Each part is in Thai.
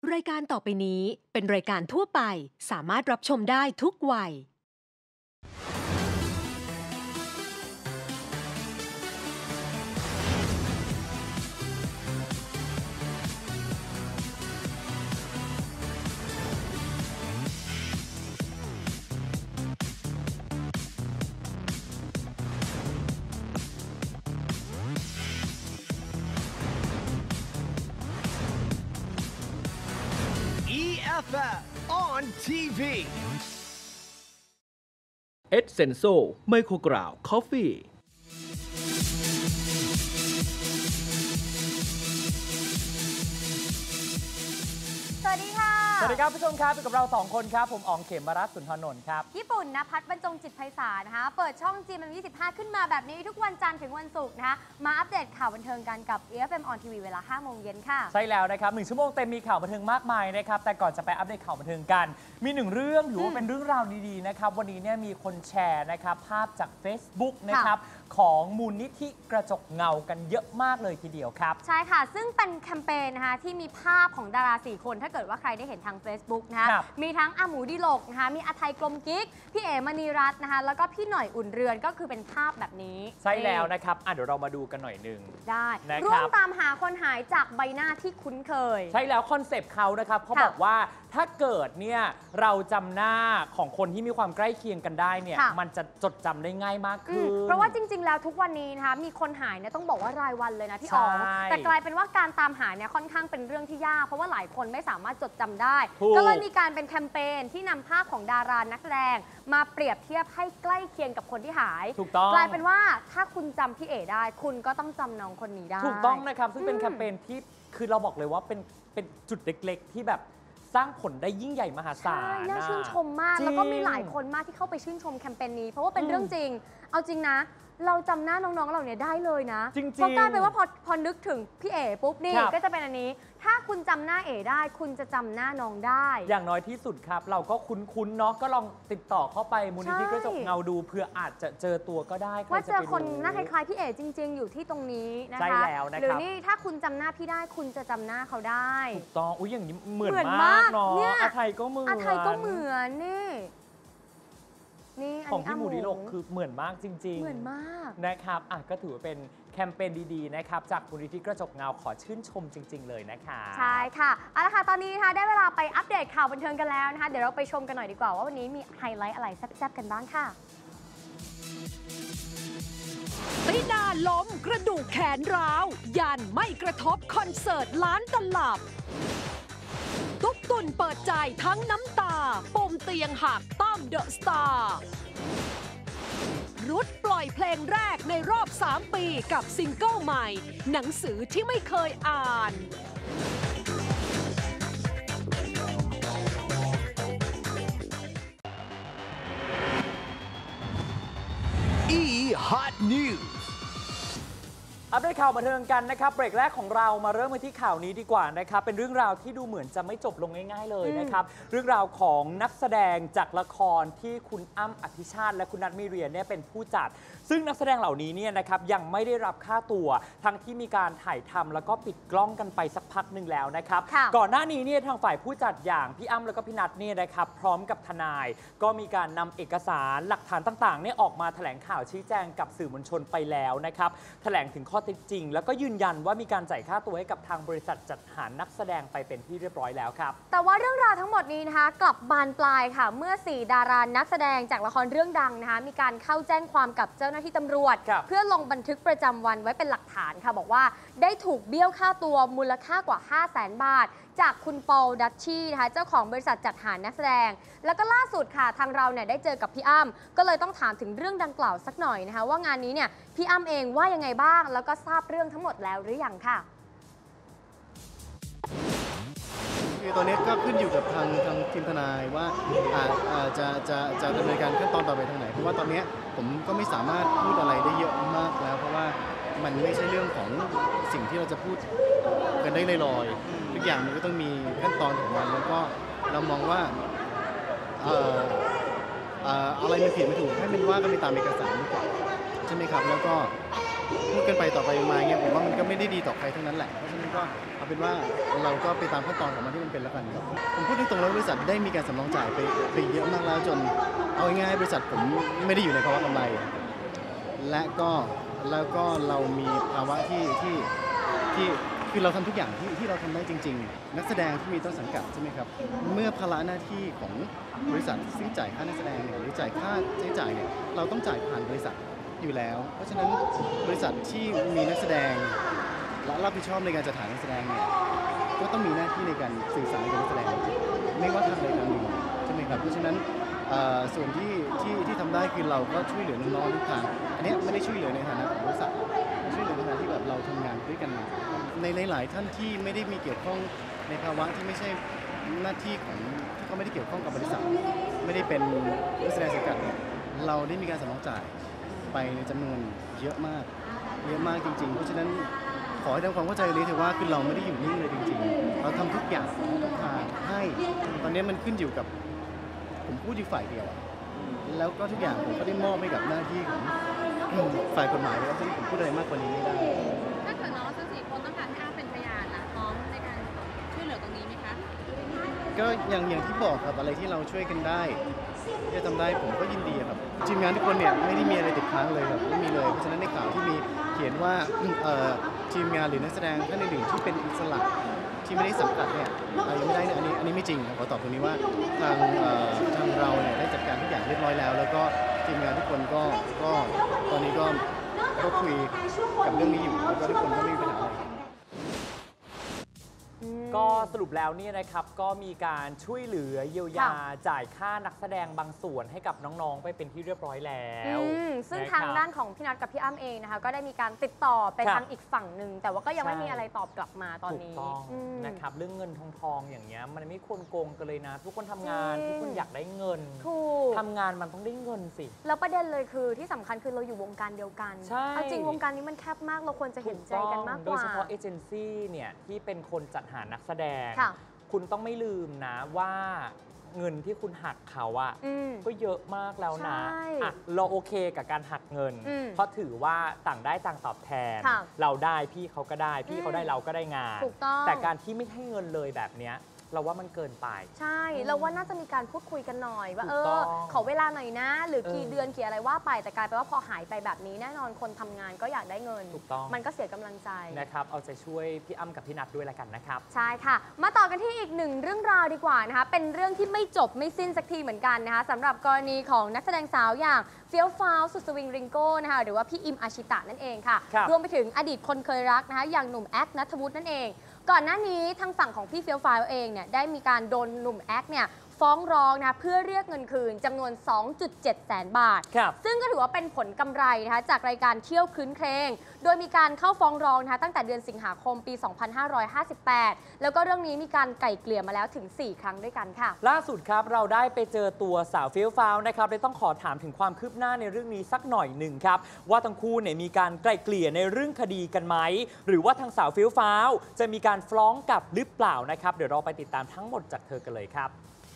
รายการต่อไปนี้เป็นรายการทั่วไปสามารถรับชมได้ทุกวัย EFF on TV เอสเซนโซไมโครกราวคอฟฟี่สวัสดีค่ะสวัสดีครับผู้ชมครับอยู่กับเรา2คนครับผมอ๋องเขมรัตน์สุนทรนนท์ครับญี่ปุ่นนะพัฒน์บรรจงจิตไพศาลนะคะเปิดช่อง GMM25 ขึ้นมาแบบนี้ทุกวันจันทร์ถึงวันศุกร์นะคะมาอัปเดตข่าวบันเทิงกันกับ EFM on TV เวลา 5 โมงเย็นค่ะใช่แล้วนะครับ1 ชั่วโมงเต็มมีข่าวบันเทิงมากมายนะครับแต่ก่อนจะไปอัปเดตข่าวบันเทิงกันมี1เรื่องถือว่าเป็นเรื่องราวดีๆนะครับวันนี้เนี่ยมีคนแชร์นะครับภาพจาก Facebook นะครับของมูลนิธิกระจกเงากันเยอะมากเลยทีเดียวครับใช่ค่ะซึ่งเป็นแคมเปญนะคะที่มีภาพของดารา4คนถ้าเกิดว่าใครได้เห็นทาง Facebook นะคะมีทั้งอาหมูดิโลกนะคะมีอาไทยกลมกิ๊กพี่เอ๋มณีรัตน์นะคะแล้วก็พี่หน่อยอุ่นเรือนก็คือเป็นภาพแบบนี้ใช่แล้วนะครับเดี๋ยวเรามาดูกันหน่อยนึงได้ร่วมตามหาคนหายจากใบหน้าที่คุ้นเคยใช่แล้วคอนเซปต์เขานะครับเขาบอกว่าถ้าเกิดเนี่ยเราจำหน้าของคนที่มีความใกล้เคียงกันได้เนี่ยมันจะจดจำได้ง่ายมากขึ้นเพราะว่าจริงๆแล้วทุกวันนี้นะคะมีคนหายเนี่ยต้องบอกว่ารายวันเลยนะพี่อ๋องแต่กลายเป็นว่าการตามหาเนี่ยค่อนข้างเป็นเรื่องที่ยากเพราะว่าหลายคนไม่สามารถจดจำได้ก็เลยมีการเป็นแคมเปญที่นำภาพของดารานักแสดงมาเปรียบเทียบให้ใกล้เคียงกับคนที่หายถูกต้องกลายเป็นว่าถ้าคุณจำพี่เอ๋ได้คุณก็ต้องจำน้องคนนี้ได้ถูกต้องนะครับซึ่งเป็นแคมเปญที่คือเราบอกเลยว่าเป็นจุดเล็กๆที่แบบสร้างผลได้ยิ่งใหญ่มหาศาลน่าชื่นชมมากแล้วก็มีหลายคนมากที่เข้าไปชื่นชมแคมเปญนี้เพราะว่าเป็นเรื่องจริงเอาจริงนะเราจำหน้าน้องๆเราเนี่ยได้เลยนะจริงๆเพราะกลายเป็นว่าพอนึกถึงพี่เอ๋ปุ๊บนี่ก็จะเป็นอันนี้ถ้าคุณจำหน้าเอ๋ได้คุณจะจำหน้าน้องได้อย่างน้อยที่สุดครับเราก็คุ้นๆเนาะก็ลองติดต่อเข้าไปมูลนิธิกระจกเงาดูเพื่ออาจจะเจอตัวก็ได้ว่าเจอคนหน้าคล้ายๆพี่เอ๋จริงๆอยู่ที่ตรงนี้นะคะใช่แล้วนะครับหรือนี่ถ้าคุณจำหน้าพี่ได้คุณจะจำหน้าเขาได้ถูกต้องอุ้ยอย่างนี้เหมือนมากเนาะอาไทยก็เหมือนนี่ของพี่หมูดิโลกคือเหมือนมากจริงๆเหมือนมากนะครับก็ถือว่าเป็นแคมเปญดีๆนะครับจากมูลนิธิกระจกเงาขอชื่นชมจริงๆเลยนะคะใช่ค่ะเอาละค่ะตอนนี้นะคะได้เวลาไปอัปเดตข่าวบันเทิงกันแล้วนะคะเดี๋ยวเราไปชมกันหน่อยดีกว่าว่าวันนี้มีไฮไลท์อะไรแซ่บๆกันบ้างค่ะตินาล้มกระดูกแขนร้าวยันไม่กระทบคอนเสิร์ตล้านตลับตุ๊กตุนเปิดใจทั้งน้ำตาปมเตียงหักตั้มเดอะสตาร์รุดปล่อยเพลงแรกในรอบ 3 ปีกับซิงเกิลใหม่หนังสือที่ไม่เคยอ่าน E Hot News อัปเดตข่าวบันเทิงกันนะครับเบรกแรกของเรามาเริ่มกันที่ข่าวนี้ดีกว่านะครับเป็นเรื่องราวที่ดูเหมือนจะไม่จบลงง่ายๆเลยนะครับเรื่องราวของนักแสดงจากละครที่คุณอ้ำอธิชาติและคุณนัทมีเรียเนี่ยเป็นผู้จัดซึ่งนักแสดงเหล่านี้เนี่ยนะครับยังไม่ได้รับค่าตัวทั้งที่มีการถ่ายทำแล้วก็ปิดกล้องกันไปสักพักหนึ่งแล้วนะครับก่อนหน้านี้เนี่ยทางฝ่ายผู้จัดอย่างพี่อ้ำแล้วก็พี่นัทเนี่ยนะครับพร้อมกับทนายก็มีการนำเอกสารหลักฐานต่างๆเนี่ยออกมาแถลงข่าวชี้แจงกับสื่อมวลชนไปแล้วนะครับแถลงถึงข้อเท็จจริงแล้วก็ยืนยันว่ามีการจ่ายค่าตัวให้กับทางบริษัทจัดหานักแสดงไปเป็นที่เรียบร้อยแล้วครับแต่ว่าเรื่องราวทั้งหมดนี้นะคะกลับบานปลายค่ะเมื่อ4ดารานักแสดงจากละครเรื่องดังนะคะมีการเข้าแจ้งความกับเจ้าหน้าที่ตำรวจเพื่อลงบันทึกประจำวันไว้เป็นหลักฐานค่ะบอกว่าได้ถูกเบี้ยวค่าตัวมูลค่ากว่า 500,000 บาทจากคุณปอลดัชชีนะคะเจ้าของบริษัทจัดหานักแสดงแล้วก็ล่าสุดค่ะทางเราเนี่ยได้เจอกับพี่อ้ำก็เลยต้องถามถึงเรื่องดังกล่าวสักหน่อยนะคะว่างานนี้เนี่ยพี่อ้ำเองว่ายังไงบ้างแล้วก็ทราบเรื่องทั้งหมดแล้วหรือยังค่ะคือตอนนี้ก็ขึ้นอยู่กับทางทีมทนายว่าจะดำเนินการขั้นตอนต่อไปทางไหนเพราะว่าตอนนี้ผมก็ไม่สามารถพูดอะไรได้เยอะมากแล้วเพราะว่ามันไม่ใช่เรื่องของสิ่งที่เราจะพูดกันได้ลอยๆทุกอย่างมันก็ต้องมีขั้นตอนของมันแล้วก็เรามองว่าอะไรมันผิดไม่ถูกให้มันว่ากันไปตามเอกสารดีกว่าใช่ไหมครับแล้วก็พูดกันไปต่อไปมาเงี้ยผมว่ามันก็ไม่ได้ดีต่อใครทั้งนั้นแหละเพราะฉะนั้นก็เอาเป็นว่าเราก็ไปตามขั้นตอนของมันที่มันเป็นแล้วกันครับผมพูดตรงๆแล้วบริษัทได้มีการสำรองจ่ายไปเยอะมากแล้วจนเอาง่ายๆบริษัทผมไม่ได้อยู่ในภาวะกำไรแล้วก็เรามีภาวะที่คือเราทำทุกอย่างที่เราทำได้จริงๆนักแสดงที่มีต้นสังกัดใช่ไหมครับเมื่อภาระหน้าที่ของบริษัทซึ่งจ่ายค่านักแสดงเนี่ยหรือจ่ายค่าใช้จ่ายเนี่ยเราต้องจ่ายผ่านบริษัทอยู่แล้วเพราะฉะนั้นบริษัทที่มีนักแสดงและรับผิดชอบในการจัดหานักแสดงเนี่ยก็ต้องมีหน้าที่ในการสื่อสารกับนักแสดงไม่ว่าทางใดทางหนึ่งใช่ไหมครับเพราะฉะนั้นส่วนที่ทำได้คือเราก็ช่วยเหลือน้องๆทุกทางอันนี้ไม่ได้ช่วยเหลือในฐานะของบริษัทช่วยเหลือในฐานะที่แบบเราทำงานด้วยกันในหลายท่านที่ไม่ได้มีเกี่ยวข้องในภาวะที่ไม่ใช่หน้าที่ของที่เขาไม่ได้เกี่ยวข้องกับบริษัทไม่ได้เป็นนักแสดงสังกัดเราได้มีการสำรองจ่ายไปในจำนวนเยอะมากจริงๆเพราะฉะนั้นขอให้ทำความเข้าใจเลยถือว่าคือเราไม่ได้อยู่นิ่งเลยจริงๆเราทำทุกอย่างทุกทางให้ตอนนี้มันขึ้นอยู่กับผมพูดอยู่ฝ่ายเดียวแล้วก็ทุกอย่างผมก็ได้มอบให้กับหน้าที่ของฝ่ายกฎหมายแล้วซึ่งผมพูดอะไรมากกว่านี้ไม่ได้ถ้าเกิดน้องทั้ง4 คนต้องการให้อ้าเป็นพยานล่ะพร้อมในการช่วยเหลือตรงนี้ไหมคะก็อย่างที่บอกครับอะไรที่เราช่วยกันได้ที่จะทำได้ผมก็ยินดีครับทีมงานทุกคนเนี่ยไม่ได้มีอะไรติดค้างเลยครับไม่มีเลยเพราะฉะนั้นในข่าวที่มีเขียนว่าทีมงานหรือนักแสดงท่านอื่นๆที่เป็นอิสระที่ไม่ได้สังกัดเนี่ยยังไม่ได้นะอันนี้ไม่จริงขอตอบตรงนี้ว่าทางเราเนี่ยได้จัดการทุกอย่างเรียบร้อยแล้วแล้วก็ทีมงานทุกคนก็ตอนนี้ก็คุยกับเรื่องนี้อยู่แล้วก็ทุกคนก็ไม่มีปัญหาอะไรก็สรุปแล้วเนี่ยนะครับก็มีการช่วยเหลือเยียวยาจ่ายค่านักแสดงบางส่วนให้กับน้องๆไปเป็นที่เรียบร้อยแล้วซึ่งทางด้านของพี่นัทกับพี่อ้ำเองนะคะก็ได้มีการติดต่อไปทางอีกฝั่งหนึ่งแต่ว่าก็ยังไม่มีอะไรตอบกลับมาตอนนี้ถูกต้องนะครับเรื่องเงินทองอย่างเงี้ยมันไม่ควรโกงกันเลยนะทุกคนทำงานทุกคนอยากได้เงินทำงานมันต้องได้เงินสิแล้วประเด็นเลยคือที่สำคัญคือเราอยู่วงการเดียวกันเอาจริงวงการนี้มันแคบมากเราควรจะเห็นใจกันมากกว่าโดยเฉพาะเอเจนซี่เนี่ยที่เป็นคนจัดหานักแสดงคุณต้องไม่ลืมนะว่าเงินที่คุณหักเขาอะก็เยอะมากแล้วนะเราโอเคกับการหักเงินเพราะถือว่าต่างได้ต่างตอบแทนเราได้พี่เขาก็ได้พี่เขาได้เราก็ได้งานแต่การที่ไม่ให้เงินเลยแบบเนี้ยเราว่ามันเกินไปใช่เราว่าน่าจะมีการพูดคุยกันหน่อยว่าขอเวลาหน่อยนะหรือกี่เดือนกี่อะไรว่าไปแต่กลายเป็นว่าพอหายไปแบบนี้แน่นอนคนทำงานก็อยากได้เงินมันก็เสียกำลังใจนะครับเอาใจช่วยพี่อ้ำกับพี่นัทด้วยละกันนะครับใช่ค่ะมาต่อกันที่อีกหนึ่งเรื่องราวดีกว่านะคะเป็นเรื่องที่ไม่จบไม่สิ้นสักทีเหมือนกันนะคะสำหรับกรณีของนักแสดงสาวอย่างเฟี้ยวฟ้าวสุดสวิงริงโก้นะคะหรือว่าพี่อิมอาชิตะนั่นเองค่ะรวมไปถึงอดีตคนเคยรักนะคะอย่างหนุ่มแอ๊กณัฐวุฒินั่นเองก่อนหน้านี้ทางฝั่งของพี่เฟี้ยวฟ้าวเองเนี่ยได้มีการโดนหนุ่มแอ๊กเนี่ยฟ้องร้องนะเพื่อเรียกเงินคืนจำนวน 2.7 แสนบาทซึ่งก็ถือว่าเป็นผลกำไรนะคะจากรายการเที่ยวคืนเครงโดยมีการเข้าฟ้องร้องนะคะตั้งแต่เดือนสิงหาคมปี 2558 แล้วก็เรื่องนี้มีการไกล่เกลี่ยมาแล้วถึง 4 ครั้งด้วยกันค่ะล่าสุดครับเราได้ไปเจอตัวสาวเฟี้ยวฟ้าวนะครับเลยต้องขอถามถึงความคืบหน้าในเรื่องนี้สักหน่อยหนึ่งครับว่าทั้งคู่เนี่ยมีการไกล่เกลี่ยในเรื่องคดีกันไหมหรือว่าทางสาวเฟี้ยวฟ้าวจะมีการฟ้องกลับหรือเปล่านะครับเดี๋ยวเราไปติดตามทั้งหมดจากเธอกันเลยครับ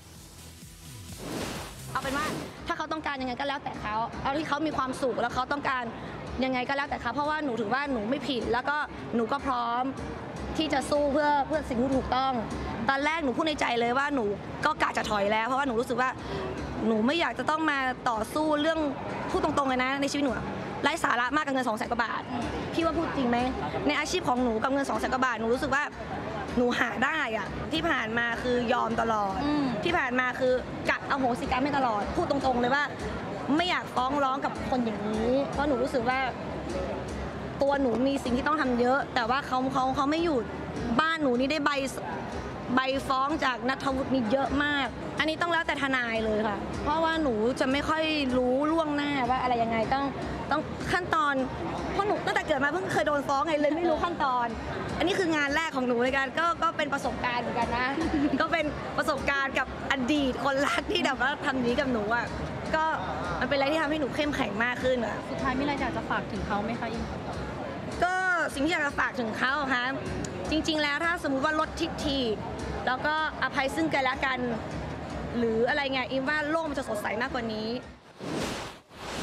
เอาเป็นว่าถ้าเขาต้องการยังไงก็แล้วแต่เขาเอาที่เขามีความสุขแล้วเขาต้องการยังไงก็แล้วแต่เขาเพราะว่าหนูถือว่าหนูไม่ผิดแล้วก็หนูก็พร้อมที่จะสู้เพื่อสิ่งที่ถูกต้องตอนแรกหนูพูดในใจเลยว่าหนูก็กะจะถอยแล้วเพราะว่าหนูรู้สึกว่าหนูไม่อยากจะต้องมาต่อสู้เรื่องพูดตรงๆเลยนะในชีวิตหนูไร้สาระมากกับเงิน 200,000 กว่าบาทพี่ว่าพูดจริงไหมในอาชีพของหนูกับเงิน 200,000 กว่าบาทหนูรู้สึกว่าหนูหาได้อะที่ผ่านมาคือยอมตลอดที่ผ่านมาคือกะอโหสิกรรมให้ตลอดพูดตรงๆเลยว่าไม่อยากฟ้องร้องกับคนอย่างนี้เพราะหนูรู้สึกว่าตัวหนูมีสิ่งที่ต้องทำเยอะแต่ว่าเขาไม่หยุดบ้านหนูนี่ได้ใบฟ้องจากณัฐวุฒินี่เยอะมากอันนี้ต้องแล้วแต่ทนายเลยค่ะเพราะว่าหนูจะไม่ค่อยรู้ล่วงหน้าว่าอะไรยังไงต้องขั้นตอนเพราะหนูตั้งแต่เกิดมาเพิ่งเคยโดนฟ้องไงเลยไม่รู้ขั้นตอนอันนี้คืองานแรกของหนูในการก็เป็นประสบการณ์เหมือนกันนะก็เป็นประสบการณ์กับอดีตคนรักที่แบบว่าทำนี้กับหนูอ่ะก็มันเป็นอะไรที่ทำให้หนูเข้มแข็งมากขึ้นอ่ะสุดท้ายมีอะไรอยากจะฝากถึงเขาไหมคะอิมก็สิ่งที่อยากจะฝากถึงเขาค่ะจริงๆแล้วถ้าสมมุติว่าลดทิฐิแล้วก็อภัยซึ่งกันและกันหรืออะไรเงี้ยอิมว่าโลกมันจะสดใสมากกว่านี้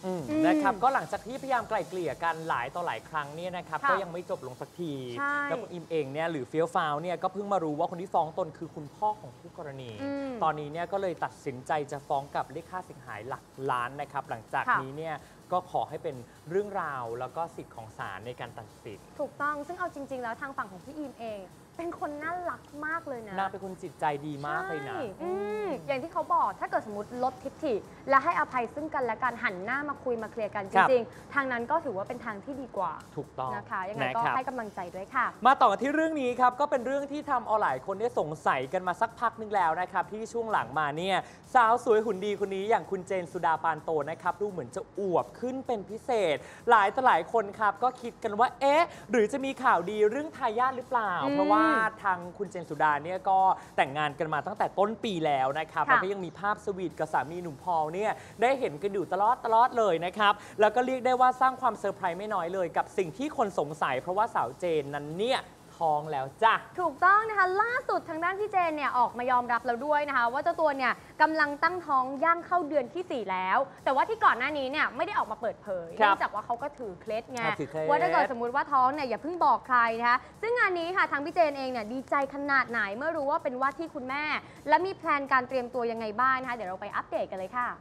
นะครับก็หลังจากที่พยายามไกล่เกลี่ยกันหลายต่อหลายครั้งเนี่ยนะครับก็ยังไม่จบลงสักทีแล้วคุณอิมเองเนี่ยหรือเฟี้ยวฟ้าวเนี่ยก็เพิ่งมารู้ว่าคนที่ฟ้องตนคือคุณพ่อของคู่กรณีตอนนี้เนี่ยก็เลยตัดสินใจจะฟ้องกับเรียกค่าเสียหายหลักล้านนะครับหลังจากนี้เนี่ยก็ขอให้เป็นเรื่องราวแล้วก็สิทธิ์ของศาลในการตัดสินถูกต้องซึ่งเอาจริงๆแล้วทางฝั่งของพี่อิมเองเป็นคนน่ารักมากเลยนะนางเป็นคนจิตใจดีมากเลยนะอย่างที่เขาบอกถ้าเกิดสมมติลดทิฐิและให้อภัยซึ่งกันและกันหันหน้ามาคุยมาเคลียร์กันจริงๆทางนั้นก็ถือว่าเป็นทางที่ดีกว่าถูกต้องนะคะยังไงก็ให้กำลังใจด้วยค่ะมาต่อกันที่เรื่องนี้ครับก็เป็นเรื่องที่ทำเอาหลายคนได้สงสัยกันมาสักพักนึงแล้วนะครับที่ช่วงหลังมาเนี่ยสาวสวยหุ่นดีคนนี้อย่างคุณเจนสุดาปานโตนะครับดูเหมือนจะอวบขึ้นเป็นพิเศษหลายต่อหลายคนครับก็คิดกันว่าเอ๊ะหรือจะมีข่าวดีเรื่องทายาทหรือเปล่าเพราะว่าทางคุณเจนสุดาเนี่ยก็แต่งงานกันมาตั้งแต่ต้นปีแล้วนะครับแล้วก็ยังมีภาพสวีทกับสามีหนุ่มพอลเนี่ยได้เห็นกันอยู่ตลอดเลยนะครับแล้วก็เรียกได้ว่าสร้างความเซอร์ไพรส์ไม่น้อยเลยกับสิ่งที่คนสงสัยเพราะว่าสาวเจนนั้นเนี่ยท้องแล้วจ้ะถูกต้องนะคะล่าสุดทางด้านพี่เจนเนี่ยออกมายอมรับแล้วด้วยนะคะว่าเจ้าตัวเนี่ยกำลังตั้งท้องย่างเข้าเดือนที่4แล้วแต่ว่าที่ก่อนหน้านี้เนี่ยไม่ได้ออกมาเปิดเผยเนื่องจากว่าเขาก็ถือเคล็ดไงว่าถ้าเกิดสมมติว่าท้องเนี่ยอย่าเพิ่งบอกใครนะคะซึ่งงานนี้ค่ะทางพี่เจนเองเนี่ยดีใจขนาดไหนเมื่อรู้ว่าเป็นว่าที่คุณแม่และมีแพลนการเตรียมตัวยังไงบ้างนะคะเดี๋ยวเราไปอัปเดตกันเลยค่ะ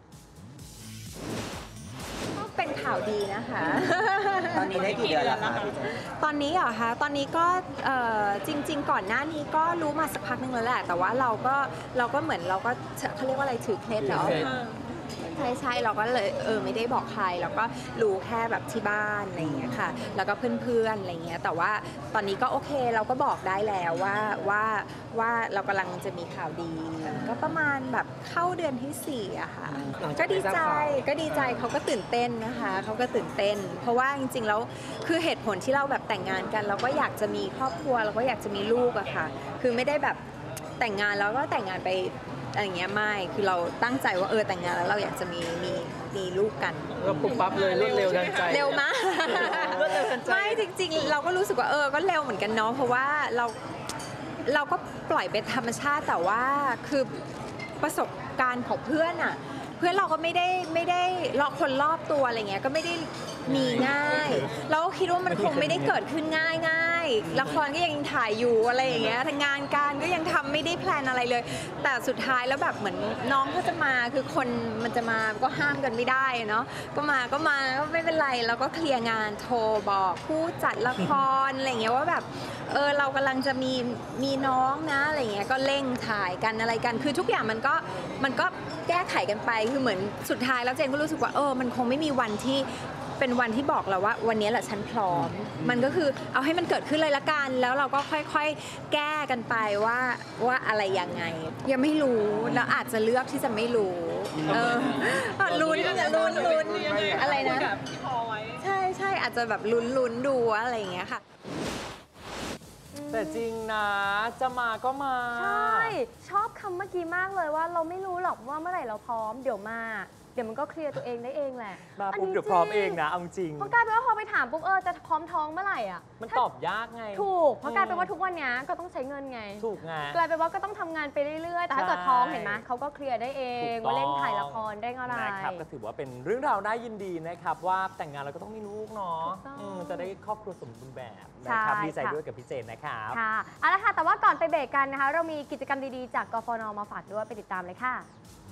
เป็นข่าวดีนะคะตอนนี้ได้กี่เดือนแล้วคะตอนนี้เหรอคะตอนนี้ก็จริงๆก่อนหน้านี้ก็รู้มาสักพักนึงแล้วแหละแต่ว่าเราก็เหมือนเราก็เขาเรียกว่าอะไรถือเคล็ดเหรอใช่เราก็เลยไม่ได้บอกใครเราก็รู้แค่แบบที่บ้านอะไรอย่างเงี้ยค่ะแล้วก็เพื่อนๆอะไรเงี้ยแต่ว่าตอนนี้ก็โอเคเราก็บอกได้แล้วว่าเรากำลังจะมีข่าวดีก็ประมาณแบบเข้าเดือนที่4อะค่ะก็ดีใจเขาก็ตื่นเต้นนะคะเขาก็ตื่นเต้นเพราะว่าจริงๆแล้วคือเหตุผลที่เราแบบแต่งงานกันเราก็อยากจะมีครอบครัวเราก็อยากจะมีลูกอะค่ะคือไม่ได้แบบแต่งงานแล้วก็แต่งงานไปอะไรเงี้ยไม่คือเราตั้งใจว่าแต่งงานแล้วเราอยากจะมีลูกกันเราปุ๊บปั๊บเลยรวดเร็วทันใจเร็วมากรวดเร็วทันใจไม่จริงๆเราก็รู้สึกว่าก็เร็วเหมือนกันเนาะเพราะว่าเราก็ปล่อยเป็นธรรมชาติแต่ว่าคือประสบการณ์ของเพื่อนอะเพื่อนเราก็ไม่ได้คนรอบตัวอะไรเงี้ยก็ไม่ได้มีง่ายเราก็คิดว่ามันคงไม่ได้เกิดขึ้นง่ายละครก็ยังถ่ายอยู่อะไรอย่างเงี้ยงานการก็ยังทำไม่ได้แพลนอะไรเลยแต่สุดท้ายแล้วแบบเหมือนน้องเขาจะมาคือคนมันจะมาก็ห้ามกันไม่ได้เนาะก็มาก็ไม่เป็นไรแล้วก็เคลียร์งานโทรบอกผู้จัดละครอะไรเงี้ยว่าแบบเรากำลังจะมีน้องนะอะไรเงี้ยก็เร่งถ่ายกันอะไรกันคือทุกอย่างมันก็แก้ไขกันไปคือเหมือนสุดท้ายแล้วเจนก็รู้สึกว่ามันคงไม่มีวันที่เป็นวันที่บอกเราว่าวันนี้แหละฉันพร้อมมันก็คือเอาให้มันเกิดขึ้นเลยละกันแล้วเราก็ค่อยๆแก้กันไปว่าอะไรยังไงยังไม่รู้แล้วอาจจะเลือกที่จะไม่รู้ลุ้นอะไรนะใช่อาจจะแบบลุ้นดูอะไรอย่างเงี้ยค่ะแต่จริงนะจะมาก็มาใช่ชอบคำเมื่อกี้มากเลยว่าเราไม่รู้หรอกว่าเมื่อไหร่เราพร้อมเดี๋ยวมันก็เคลียร์ตัวเองได้เองแหละมาปุ๊บเดี๋ยวพร้อมเองนะเอาจริงเพราะกลายเป็นว่าพอไปถามปุ๊บจะพร้อมท้องเมื่อไหร่อ่ะมันตอบยากไงถูกเพราะกลายเป็นว่าทุกวันนี้ก็ต้องใช้เงินไงถูกไงกลายเป็นว่าก็ต้องทำงานไปเรื่อยๆแต่ถ้าเกิดท้องเห็นไหมเขาก็เคลียร์ได้เองว่าเล่นถ่ายละครได้อะไรนะครับก็ถือว่าเป็นเรื่องราวน่ายินดีนะครับว่าแต่งงานเราก็ต้องมีลูกเนาะจะได้ครอบครัวสมบูรณ์แบบนะครับดีใจด้วยกับพี่เจนนะครับค่ะเอาละค่ะแต่ว่าก่อนไปเบรกกันนะคะเรามีกิจกรรมดีๆจากกฟน.มาฝากด้วยไปติดตามเลยค่ะ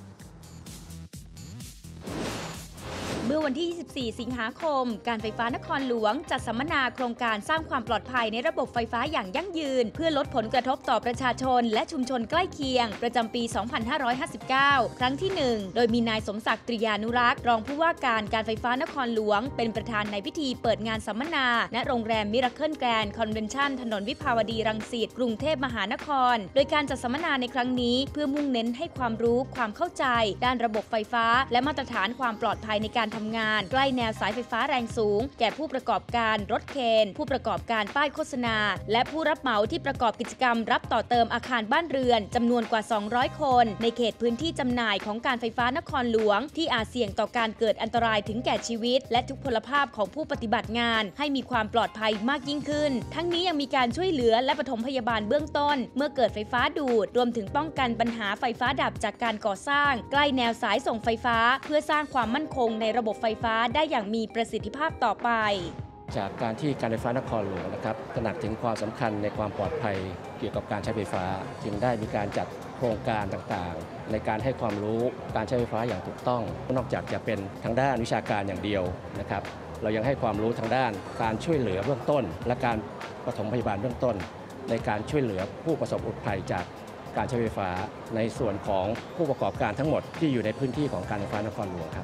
เมื่อวันที่ 24 สิงหาคม การไฟฟ้านครหลวงจัดสัมมนาโครงการสร้างความปลอดภัยในระบบไฟฟ้าอย่างยั่งยืนเพื่อลดผลกระทบต่อประชาชนและชุมชนใกล้เคียงประจำปี 2559 ครั้งที่ 1 โดยมีนายสมศักดิ์ ตรียานุรักษ์รองผู้ว่าการไฟฟ้านครหลวงเป็นประธานในพิธีเปิดงานสัมมนาณโรงแรมมิราเคิลแกรนด์คอนเวนชั่นถนนวิภาวดีรังสิตกรุงเทพมหานครโดยการจัดสัมมนาในครั้งนี้เพื่อมุ่งเน้นให้ความรู้ความเข้าใจด้านระบบไฟฟ้าและมาตรฐานความปลอดภัยในการทำงานใกล้แนวสายไฟฟ้าแรงสูงแก่ผู้ประกอบการรถเคนผู้ประกอบการป้ายโฆษณาและผู้รับเหมาที่ประกอบกิจกรรมรับต่อเติมอาคารบ้านเรือนจำนวนกว่า200คนในเขตพื้นที่จำหน่ายของการไฟฟ้านครหลวงที่อาจเสี่ยงต่อการเกิดอันตรายถึงแก่ชีวิตและทุกพลภาพของผู้ปฏิบัติงานให้มีความปลอดภัยมากยิ่งขึ้นทั้งนี้ยังมีการช่วยเหลือและปฐมพยาบาลเบื้องต้นเมื่อเกิดไฟฟ้าดูดรวมถึงป้องกันปัญหาไฟฟ้าดับจากการก่อสร้างใกล้แนวสายส่งไฟฟ้าเพื่อสร้างความมั่นคงในระบบบบไฟฟ้าได้อย่างมีประสิทธิภาพต่อไปจากการที่การไฟฟ้านครหลวงนะครับตระหนักถึงความสำคัญในความปลอดภัยเกี่ยวกับการใช้ไฟฟ้าจึงได้มีการจัดโครงการต่างๆในการให้ความรู้การใช้ไฟฟ้าอย่างถูกต้องนอกจากจะเป็นทางด้านวิชาการอย่างเดียวนะครับเรายังให้ความรู้ทางด้านการช่วยเหลือเบื้องต้นและการปฐมพยาบาลเบื้องต้นในการช่วยเหลือผู้ประสบอุทกภัยจากการใช้ไฟฟ้าในส่วนของผู้ประกอบการทั้งหมดที่อยู่ในพื้นที่ของการไฟฟ้านครหลวงครับ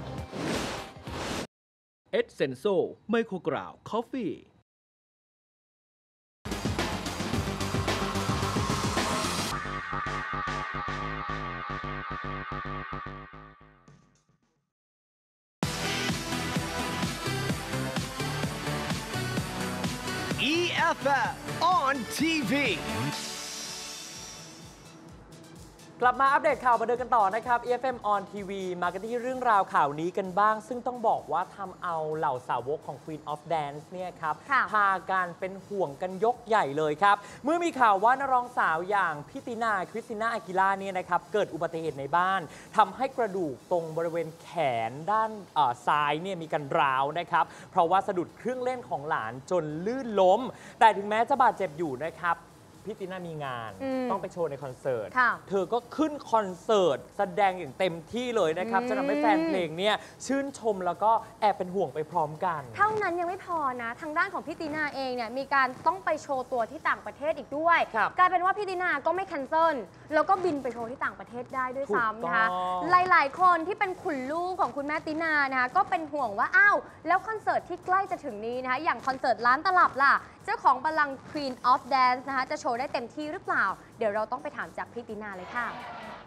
เอสเซนโซไมโครกราวคอฟฟี่ EFF on TV กลับมาอัปเดตข่าวบันเทิงกันต่อนะครับ EFM on TV มากันที่เรื่องราวข่าวนี้กันบ้างซึ่งต้องบอกว่าทำเอาเหล่าสาวกของ Queen of Dance เนี่ยครับพากันเป็นห่วงกันยกใหญ่เลยครับเมื่อมีข่าวว่านักร้องสาวอย่างพี่ตินาคริสติน่าอากิล่าเนี่ยนะครับเกิดอุบัติเหตุในบ้านทำให้กระดูกตรงบริเวณแขนด้านซ้ายเนี่ยมีการร้าวนะครับเพราะว่าสะดุดเครื่องเล่นของหลานจนลื่นล้มแต่ถึงแม้จะบาดเจ็บอยู่นะครับพี่ติน่ามีงานต้องไปโชว์ในคอนเสิร์ตเธอก็ขึ้นคอนเสิร์ตแสดงอย่างเต็มที่เลยนะครับจะทำให้แฟนเพลงเนี่ยชื่นชมแล้วก็แอบเป็นห่วงไปพร้อมกันเท่านั้นยังไม่พอนะทางด้านของพี่ติน่าเองเนี่ยมีการต้องไปโชว์ตัวที่ต่างประเทศอีกด้วยกลายเป็นว่าพี่ติน่าก็ไม่แคนเซิลแล้วก็บินไปโชว์ที่ต่างประเทศได้ด้วยซ้ำนะคะหลายๆคนที่เป็นขุนลูกของคุณแม่ติน่านะคะก็เป็นห่วงว่าอ้าวแล้วคอนเสิร์ตที่ใกล้จะถึงนี้นะคะอย่างคอนเสิร์ตล้านตลับล่ะเจ้าของบัลลังก์ Queen of Dance นะคะจะโชว์ได้เต็มที่หรือเปล่าเดี๋ยวเราต้องไปถามจากพี่ตินาเลยค่ะ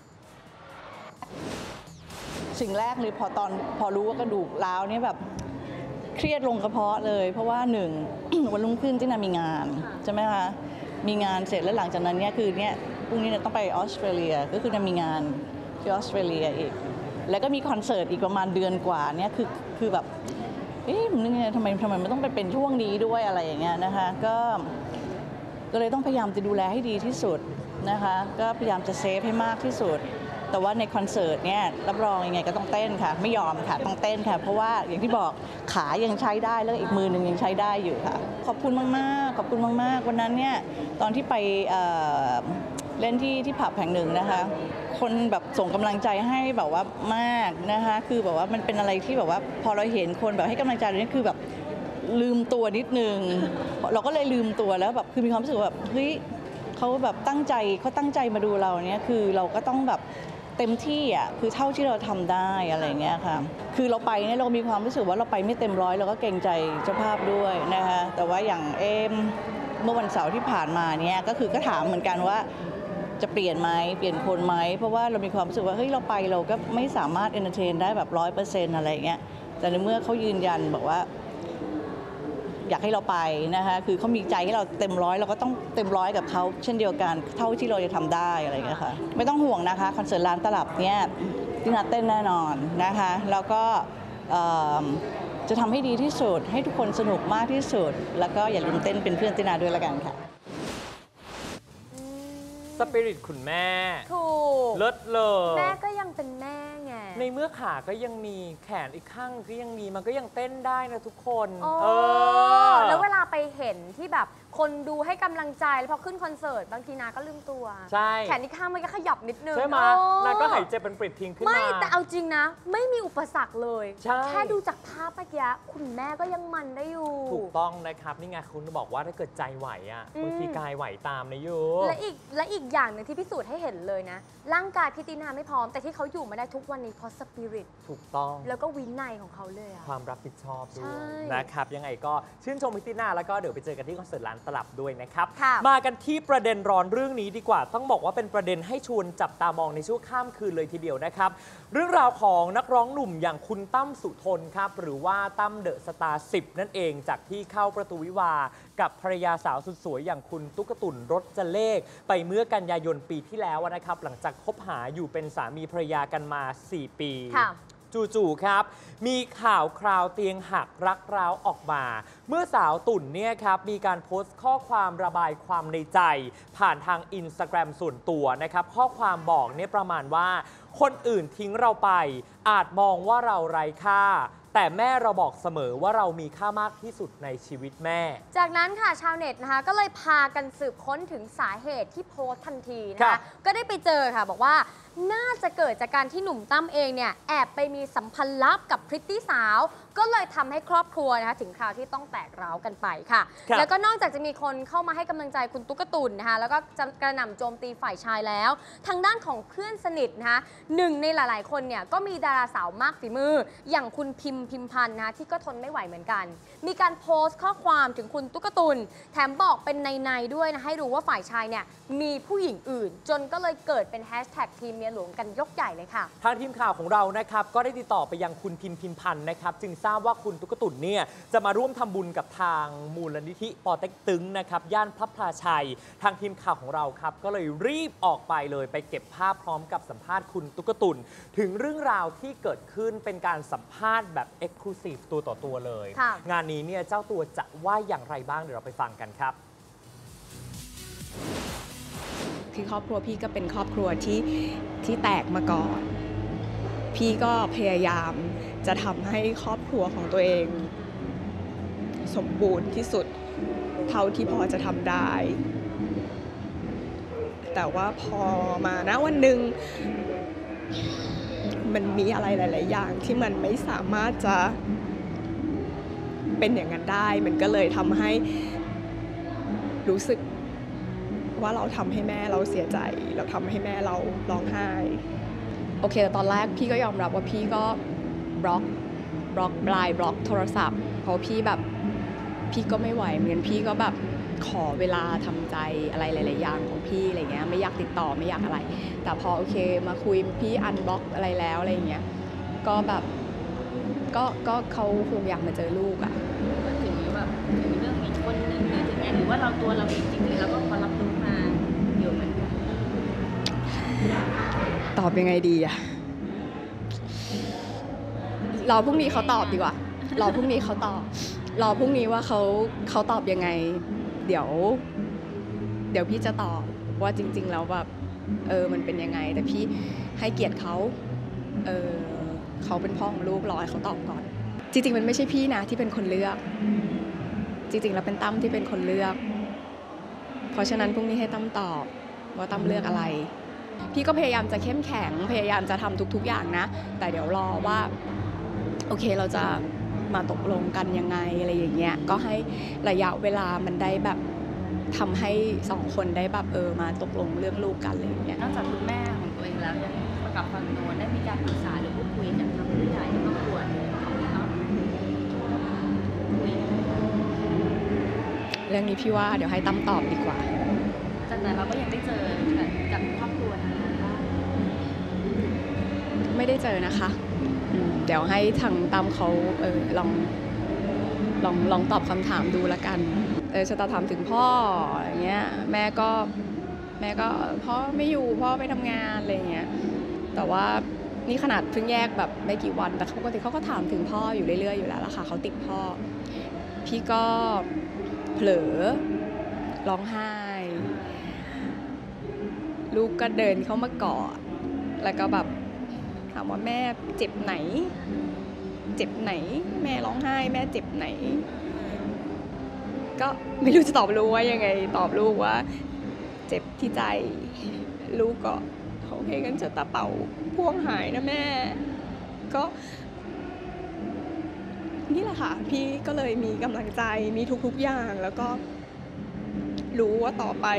สิ่งแรกเลยพอรู้ว่ากระดูกร้าวเนี่ยแบบเครียดลงกระเพาะเลยเพราะว่าหนึ่ง วันรุ่งขึ้นที่นามีงานใช่ไหมคะมีงานเสร็จแล้วหลังจากนั้นเนี่ยคือเนี่ยพรุ่งนี้ต้องไปออสเตรเลียก็คือนามีงานที่ออสเตรเลียอีกแล้วก็มีคอนเสิร์ตอีกประมาณเดือนกว่าเนี่ยคือแบบมันนึกไงทำไมมันต้องไปเป็นช่วงนี้ด้วยอะไรอย่างเงี้ยนะคะก็เลยต้องพยายามจะดูแลให้ดีที่สุดนะคะก็พยายามจะเซฟให้มากที่สุดแต่ว่าในคอนเสิร์ตเนี่ยรับรองยังไงก็ต้องเต้นค่ะไม่ยอมค่ะต้องเต้นค่ะเพราะว่าอย่างที่บอกขายังใช้ได้แล้วอีกมือหนึ่งยังใช้ได้อยู่ค่ะขอบคุณมากๆขอบคุณมากๆวันนั้นเนี่ยตอนที่ไปเล่นที่ผับแห่งหนึ่งนะคะคนแบบส่งกำลังใจให้แบบว่ามากนะคะคือแบบว่ามันเป็นอะไรที่แบบว่าพอเราเห็นคนแบบให้กำลังใจนี่คือแบบลืมตัวนิดนึงเราก็เลยลืมตัวแล้วแบบคือมีความรู้สึกแบบเฮ้ยเขาแบบตั้งใจมาดูเราเนี่ยคือเราก็ต้องแบบเต็มที่อ่ะคือเท่าที่เราทำได้อะไรเงี้ยค่ะคือเราไปเนี่ยเรามีความรู้สึกว่าเราไปไม่เต็มร้อยเราก็เกรงใจเจ้าภาพด้วยนะคะแต่ว่าอย่างเมื่อวันเสาร์ที่ผ่านมาเนี่ยก็ถามเหมือนกันว่าจะเปลี่ยนไหมเปลี่ยนคนไหมเพราะว่าเรามีความรู้สึกว่าเฮ้ยเราไปเราก็ไม่สามารถเอนเตอร์เทนได้แบบ 100% อะไรเงี้ยแต่ในเมื่อเขายืนยันบอกว่าอยากให้เราไปนะคะคือเขามีใจให้เราเต็มร้อยเราก็ต้องเต็มร้อยกับเขาเช่นเดียวกันเท่าที่เราจะทำได้อะไรเงี้ยค่ะไม่ต้องห่วงนะคะคอนเสิร์ตล้านตลับเนี่ยตินาเต้นแน่นอนนะคะแล้วก็จะทำให้ดีที่สุดให้ทุกคนสนุกมากที่สุดแล้วก็อย่าลืมเต้นเป็นเพื่อนตินาด้วยละกันค่ะสปิริตคุณแม่ถูกเลิศเลยแม่ก็ยังเป็นแม่ไงในเมื่อขาก็ยังมีแขนอีกข้างก็ยังมีมันก็ยังเต้นได้นะทุกคนแล้วเวลาไปเห็นที่แบบคนดูให้กำลังใจแล้วพอขึ้นคอนเสิร์ตบางทีนาก็ลืมตัวใช่แขนอีกข้างมันก็ขยับนิดนึงใช่ไหมนาก็หายใจเป็นปริดทิ้งขึ้นมาไม่แต่เอาจริงนะไม่มีอุปสรรคเลยแค่ดูจากภาพเมื่อกี้คุณแม่ก็ยังมันได้อยู่ถูกต้องนะครับนี่ไงคุณบอกว่าถ้าเกิดใจไหวอ่ะบางทีกายไหวตามนะโยและอีกอย่างหนึ่งที่พิสูจน์ให้เห็นเลยนะร่างกายพี่ตินาไม่พร้อมแต่ที่เขาอยู่มาได้ทุกวันนี้เพราะสปิริตถูกต้องแล้วก็วินัยของเขาเลยความรับผิดชอบด้วยนะครับยังไงก็ชื่นชมพี่ตินาแล้วก็เดี๋ยวไปเจอกันที่คอนเสิร์ตล้านตลับด้วยนะครับมากันที่ประเด็นร้อนเรื่องนี้ดีกว่าต้องบอกว่าเป็นประเด็นให้ชวนจับตามองในช่วงข้ามคืนเลยทีเดียวนะครับเรื่องราวของนักร้องหนุ่มอย่างคุณตั้มสุทนครับหรือว่าตั้มเดอะสตาร์10นั่นเองจากที่เข้าประตูวิวากับภรรยาสาวสุดสวยอย่างคุณตุ๊กตุ่นรจเลขไปเมื่อกันยายนปีที่แล้วนะครับหลังจากคบหาอยู่เป็นสามีภรรยากันมา4 ปีจู่ๆครับมีข่าวคราวเตียงหักรักร้าวออกมาเมื่อสาวตุ่นเนี่ยครับมีการโพสต์ข้อความระบายความในใจผ่านทาง Instagram ส่วนตัวนะครับข้อความบอกเนี่ยประมาณว่าคนอื่นทิ้งเราไปอาจมองว่าเราไร้ค่าแแต่แม่เราบอกเสมอว่าเรามีค่ามากที่สุดในชีวิตแม่จากนั้นค่ะชาวเน็ตนะคะก็เลยพากันสืบค้นถึงสาเหตุที่โพสต์ทันทีนะคะก็ได้ไปเจอค่ะบอกว่าน่าจะเกิดจากการที่หนุ่มตั้มเองเนี่ยแอบไปมีสัมพันธ์ลับกับพริตตี้สาวก็เลยทำให้ครอบครัวนะคะถึงคราวที่ต้องแตกร้าวกันไปค่ะแล้วก็นอกจากจะมีคนเข้ามาให้กำลังใจคุณตุ๊กตุนนะคะแล้วก็กระหน่ำโจมตีฝ่ายชายแล้วทางด้านของเพื่อนสนิทนะคะหนึ่งในหลายๆคนเนี่ยก็มีดาราสาวมากฝีมืออย่างคุณพิมพันธ์นะคะที่ก็ทนไม่ไหวเหมือนกันมีการโพสต์ข้อความถึงคุณตุ๊กตุนแถมบอกเป็นในด้วยนะให้รู้ว่าฝ่ายชายเนี่ยมีผู้หญิงอื่นจนก็เลยเกิดเป็นแฮชแท็กทีมเมียหลวงกันยกใหญ่เลยค่ะทางทีมข่าวของเรานะครับก็ได้ติดต่อไปยังคุณพิมพันธ์นะครับจึงทราบว่าคุณตุ๊กตุนเนี่ยจะมาร่วมทำบุญกับทางมูลนิธิปอเต็กตึงนะครับย่านพระพลาชัยทางทีมข่าวของเราครับก็เลยรีบออกไปเลยไปเก็บภาพพร้อมกับสัมภาษณ์คุณตุ๊กตุนถึงเรื่องราวที่เกิดขึ้นเป็นการสัมภาษณ์แบบเอ็กซ์คลูซีฟตัวต่อตัวเลยงานนี้เนี่ยเจ้าตัวจะว่าอย่างไรบ้างเดี๋ยวเราไปฟังกันครับคือครอบครัวพี่ก็เป็นครอบครัวที่แตกมาก่อนพี่ก็พยายามจะทำให้ครอบครัวของตัวเองสมบูรณ์ที่สุดเท่าที่พอจะทำได้แต่ว่าพอมาณวันหนึ่งมันมีอะไรหลายๆอย่างที่มันไม่สามารถจะเป็นอย่างนั้นได้มันก็เลยทำให้รู้สึกว่าเราทำให้แม่เราเสียใจเราทำให้แม่เราร้องไห้โอเคแต่ตอนแรกพี่ก็ยอมรับว่าพี่ก็บล็อกไลน์บล็อกโทรศัพท์เพราะพี่แบบพี่ก็ไม่ไหวเหมือนพี่ก็แบบขอเวลาทำใจอะไรหลายๆอย่างของพี่อะไรเงี้ยไม่อยากติดต่อไม่อยากอะไรแต่พอโอเคมาคุยพี่อันบล็อกอะไรแล้วอะไรเงี้ยก็แบบก็เขาคงอยากมาเจอลูกอ่ะถึงแบบถึงเรื่องอีกคนนึงหรือถึงไงหรือว่าเราตัวเราเองจริงๆแล้วก็พอรับรู้มาเยอะเหมือนกันตอบยังไงดีอะรอพรุ่งนี้เขาตอบดีกว่ารอพรุ่งนี้เขาตอบรอพรุ่งนี้ว่าเขาตอบยังไงเดี๋ยวพี่จะตอบว่าจริงๆแล้วแบบมันเป็นยังไงแต่พี่ให้เกียรติเขาเขาเป็นพ่อของลูกรอให้เขาตอบก่อนจริงๆมันไม่ใช่พี่นะที่เป็นคนเลือกจริงๆแล้วเป็นตั้มที่เป็นคนเลือกเพราะฉะนั้นพรุ่งนี้ให้ตั้มตอบว่าตั้มเลือกอะไรพี่ก็พยายามจะเข้มแข็งพยายามจะทำทุกๆอย่างนะแต่เดี๋ยวรอว่าโอเคเราจะมาตกลงกันยังไงอะไรอย่างเงี้ยก็ให้ระยะเวลามันได้แบบทำให้สองคนได้แบบมาตกลงเรื่องลูกกันอะไรอย่างเงี้ยนอกจากคุณแม่ของตัวเองแล้วยังกับฝั่งโน้นได้มีการปรึกษาหรือพูดคุยกันทางผู้ใหญ่ในครอบครัวของพี่อ้อมคุยเรื่องนี้พี่ว่าเดี๋ยวให้ตั้มตอบดีกว่าแต่เราก็ยังได้เจอกับครอบครัวนะคะไม่ได้เจอนะคะเดี๋ยวให้ทางตั้มเขาลองตอบคำถามดูละกันชะตาถามถึงพ่ออย่างเงี้ยแม่ก็พ่อไม่อยู่พ่อไปทำงานอะไรเงี้ยแต่ว่านี่ขนาดเพิ่งแยกแบบไม่กี่วันแต่ปกติเขาก็ถามถึงพ่ออยู่เรื่อยๆอยู่แล้วล่ะค่ะเขาติดพ่อพี่ก็เผลอร้องไห้ลูกก็เดินเข้ามากอดแล้วก็แบบถามว่าแม่เจ็บไหนแม่ร้องไห้แม่เจ็บไหนก็ไม่รู้จะตอบลูกว่ายังไงตอบลูกว่าเจ็บที่ใจลูกก็โอเคงั้นจะตาเป่าพ่วงหายนะแม่ก็นี่แหละค่ะพี่ก็เลยมีกำลังใจมีทุกๆอย่างแล้วก็รู้ว่าต่อไป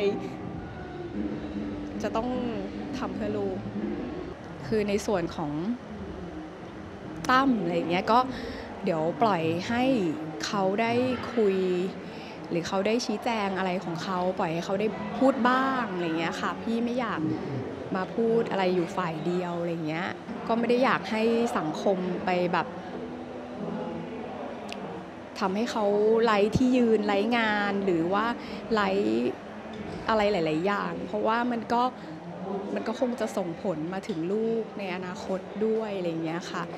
จะต้องทำเพื่อลูกคือในส่วนของตั้มอะไรอย่างเงี้ยก็เดี๋ยวปล่อยให้เขาได้คุยหรือเขาได้ชี้แจงอะไรของเขาปล่อยให้เขาได้พูดบ้างอะไรเงี้ยค่ะพี่ไม่อยากมาพูดอะไรอยู่ฝ่ายเดียวอะไรเงี้ยก็ไม่ได้อยากให้สังคมไปแบบทำให้เขาไร้ที่ยืนไร้งานหรือว่าไร้อะไรหลายๆอย่างเพราะว่ามันก็คงจะส่งผลมาถึงลูกในอนาคตด้วยอะไรอย่างเงี้ยค่ะ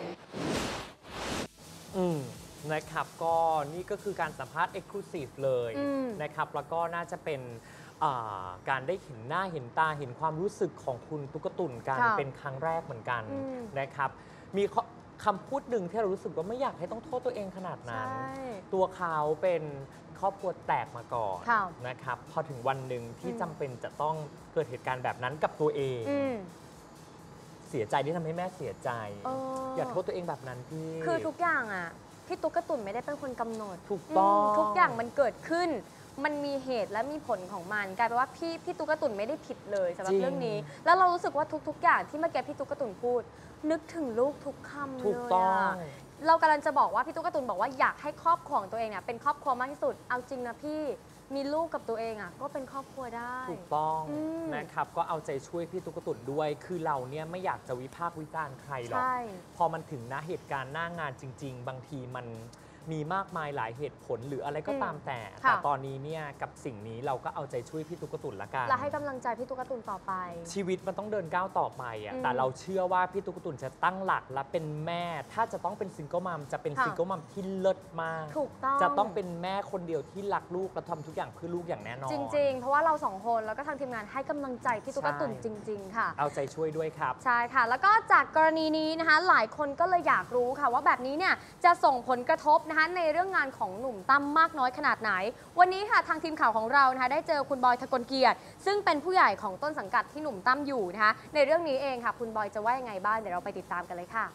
นะครับก็นี่ก็คือการสัมภาษณ์ Exclusive เลยนะครับแล้วก็น่าจะเป็นการได้เห็นหน้าเห็นตาเห็นความรู้สึกของคุณตุ๊กตุนกันเป็นครั้งแรกเหมือนกันนะครับมีคำพูดหนึ่งที่เรารู้สึกว่าไม่อยากให้ต้องโทษตัวเองขนาดนั้นใช่ตัวเขาเป็นครอบครัวแตกมาก่อนค่ะนะครับพอถึงวันหนึ่งที่จำเป็นจะต้องเกิดเหตุการณ์แบบนั้นกับตัวเอง เสียใจที่ทำให้แม่เสียใจ อย่าโทษตัวเองแบบนั้นพี่คือทุกอย่างอ่ะพี่ตุ๊กตุ่นไม่ได้เป็นคนกำหนดถูกต้องทุกอย่างมันเกิดขึ้น มันมีเหตุและมีผลของมันกลายเป็นว่าพี่ตุ๊กตุ่นไม่ได้ผิดเลยสำหรับเรื่องนี้ แล้วเรารู้สึกว่าทุกอย่างที่เมื่อกี้พี่ตุ๊กตุ่นพูด นึกถึงลูกทุกคำเลยถูกต้องเรากำลังจะบอกว่าพี่ตุ๊กตุ่นบอกว่าอยากให้ครอบครัวของตัวเองเนี่ยเป็นครอบครัวมากที่สุดเอาจริงนะพี่มีลูกกับตัวเองอ่ะก็เป็นครอบครัวได้ถูกต้องนะครับก็เอาใจช่วยพี่ตุ๊กตุ่นด้วย คือเราเนี่ยไม่อยากจะวิพากษ์วิจารณ์ใครหรอก พอมันถึงหน้าเหตุการณ์หน้างานจริง ๆ บางทีมันมีมากมายหลายเหตุผลหรืออะไรก็ตามแต่ตอนนี้เนี่ยกับสิ่งนี้เราก็เอาใจช่วยพี่ตุ๊กตุ่นละกันและให้กำลังใจพี่ตุ๊กตุ่นต่อไปชีวิตมันต้องเดินก้าวต่อไปแต่เราเชื่อว่าพี่ตุ๊กตุ่นจะตั้งหลักและเป็นแม่ถ้าจะต้องเป็นซิงเกิลมัมจะเป็นซิงเกิลมัมที่เลิศมากถูกต้องจะต้องเป็นแม่คนเดียวที่รักลูกและทำทุกอย่างเพื่อลูกอย่างแน่นอนจริงๆ เพราะว่าเราสองคนแล้วก็ทางทีมงานให้กำลังใจพี่ตุ๊กตุ่นจริงๆค่ะเอาใจช่วยด้วยครับใช่ค่ะ แล้วก็จากกรณีนี้นะคะหลายคนก็เลยอยากรู้ค่ะว่าแบบนี้เนี่ยจะส่งผลกระทบนะคะในเรื่องงานของหนุ่มตั้มมากน้อยขนาดไหนวันนี้ค่ะทางทีมข่าวของเรานะคะได้เจอคุณบอยทกลเกียรติซึ่งเป็นผู้ใหญ่ของต้นสังกัดที่หนุ่มตั้มอยู่นะคะในเรื่องนี้เองค่ะคุณบอยจะว่ายังไงบ้างเดี๋ยวเราไปติดตามกันเลยค่ะ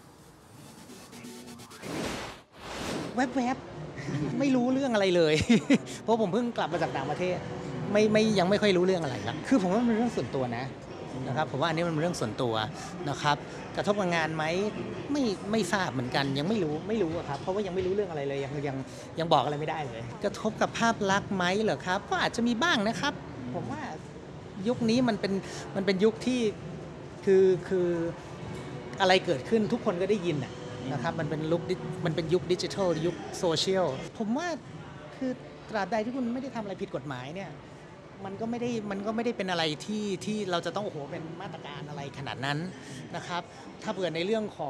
แวบๆ ไม่รู้เรื่องอะไรเลย เพราะผมเพิ่งกลับมาจากต่างประเทศยังไม่ค่อยรู้เรื่องอะไรละคือผมว่ามันเป็นเรื่องส่วนตัวนะครับผมว่าอันนี้มันเป็นเรื่องส่วนตัวนะครับกระทบกับงานไหมไม่ทราบเหมือนกันยังไม่รู้อะครับเพราะว่ายังไม่รู้เรื่องอะไรเลยยังบอกอะไรไม่ได้เลยกระทบกับภาพลักษณ์ไหมเหรอครับก็อาจจะมีบ้างนะครับผมว่ายุคนี้มันเป็นยุคที่คืออะไรเกิดขึ้นทุกคนก็ได้ยินนะครับมันเป็นยุคดิจิทัลยุคโซเชียลผมว่าคือตราบใดที่คุณไม่ได้ทำอะไรผิดกฎหมายเนี่ยมันก็ไม่ได้เป็นอะไรที่เราจะต้องโอ้โหเป็นมาตรการอะไรขนาดนั้นนะครับถ้าเผื่อในเรื่องของ